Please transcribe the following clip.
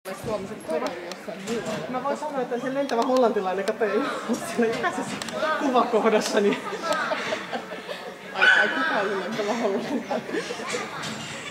Suomiset koroni jossain muualla. Mä voin sanoa, että se lentävä hollantilainen katsoi siellä jokaisessa kuvakohdassa. Niin... Ai kuka oli lentävä hollantilainen?